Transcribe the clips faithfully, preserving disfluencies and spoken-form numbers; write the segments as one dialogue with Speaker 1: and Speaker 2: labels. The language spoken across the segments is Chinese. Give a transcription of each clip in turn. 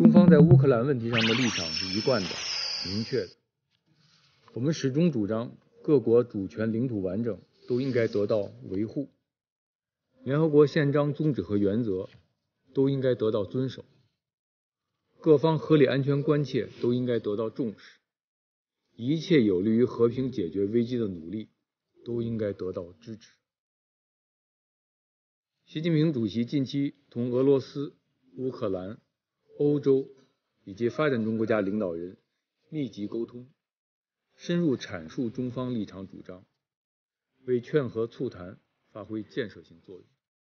Speaker 1: 中方在乌克兰问题上的立场是一贯的、明确的。我们始终主张各国主权、领土完整都应该得到维护，联合国宪章宗旨和原则都应该得到遵守，各方合理安全关切都应该得到重视，一切有利于和平解决危机的努力都应该得到支持。习近平主席近期同俄罗斯、乌克兰、欧洲以及发展中国家领导人密集沟通，深入阐述中方立场主张，为劝和促谈发挥建设性作用。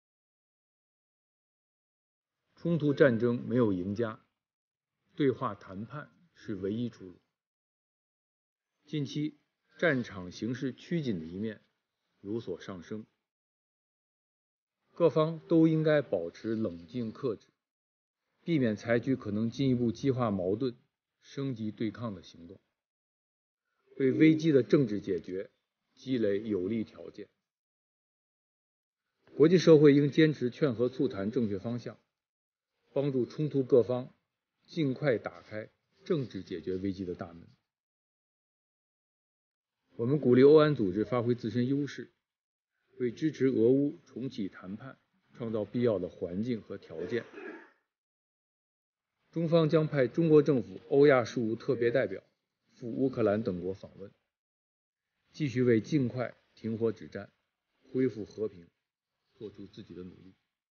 Speaker 1: 冲突战争没有赢家，对话谈判是唯一出路。近期战场形势趋紧的一面有所上升，各方都应该保持冷静克制，避免采取可能进一步激化矛盾、升级对抗的行动，为危机的政治解决积累有利条件。国际社会应坚持劝和促谈正确方向，帮助冲突各方尽快打开政治解决危机的大门。我们鼓励欧安组织发挥自身优势，为支持俄乌重启谈判创造必要的环境和条件。中方将派中国政府欧亚事务特别代表赴乌克兰等国访问，继续为尽快停火止战、恢复和平做出自己的努力。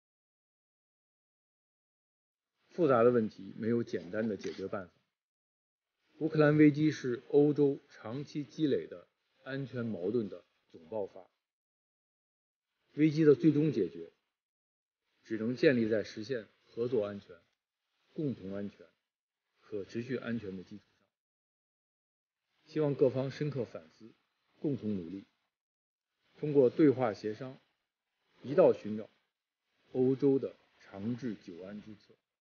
Speaker 1: 复杂的问题没有简单的解决办法。乌克兰危机是欧洲长期积累的安全矛盾的总爆发，危机的最终解决只能建立在实现合作安全、共同安全、可持续安全的基础上。希望各方深刻反思，共同努力，通过对话协商，一道寻找欧洲的长治久安之策。